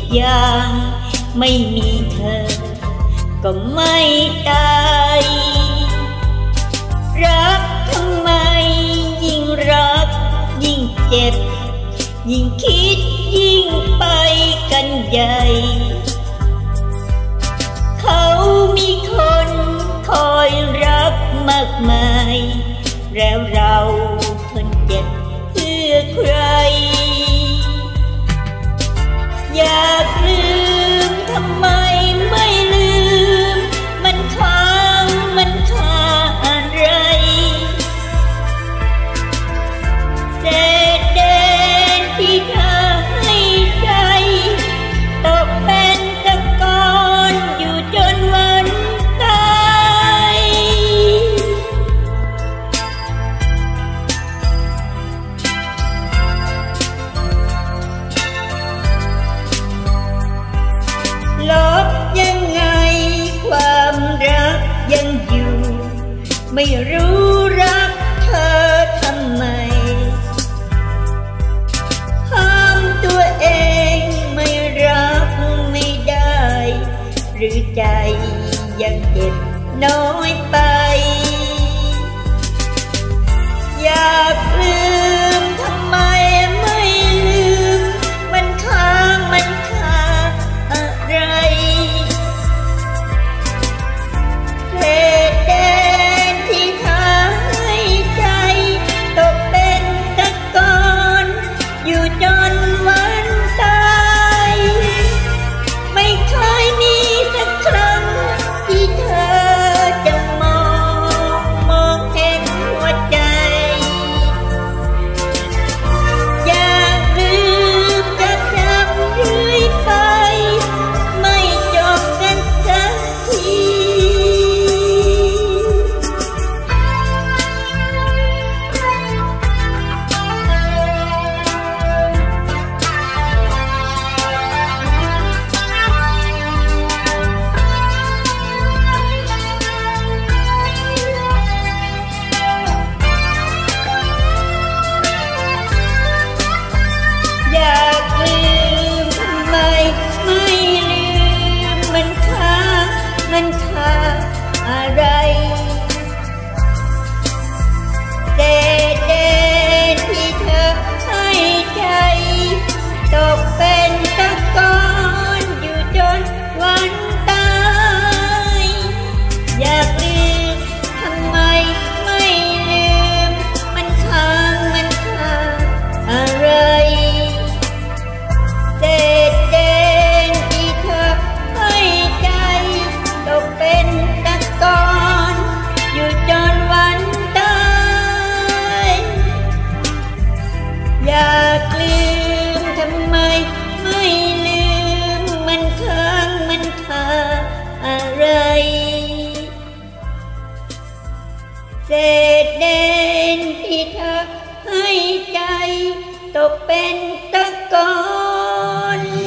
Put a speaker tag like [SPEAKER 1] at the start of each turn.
[SPEAKER 1] อย่างไม่มีเธอก็ไม่ตายรักทำไมยิ่งรักยิ่งเจ็บยิ่งคิดยิ่งไปกันใหญ่เขามีคนคอยรักมากมายแล้วเราทนเจ็บเพื่อใครอยากลืมทำไมไม่ลืมมันค้างมันคาอะไรเศษเด่นที่เธอให้ใจตกเป็นตะกอนอยู่จนวันตายลบยังไงความรักยังอยู่ไม่รู้รักเธอทำไมห้ามตัวเองไม่รักไม่ได้หรือใจยังเจ็บน้อยไปอยากลืมทำไมไม่ลืมมันค้างมันคาอะไรเศษแดนที่เธอให้ใจตกเป็นตะกอนอยู่จนวันตายไม่เคยมีสักครั้งที่เธอจะมองเห็นหัวใจอยากลืมจะจำเรื่อยไปไม่จบกันสักทีอยากลืมทำไมไม่ลืมมันค้างมันคาอะไรเศษเด่นที่เธอให้ใจตกเป็นตะกอนอยู่จนวันตายอยากลืมทำไมไม่ลืมมันค้างมันคาอะไรเศษเด่นที่เธอให้ใจตกเป็นตะกอนอยู่จนวันตายอยากลืมทำไมไม่ลืมมันค้างมันคาอะไรเศษเด่นที่เธอให้ใจตกเป็นตะกอน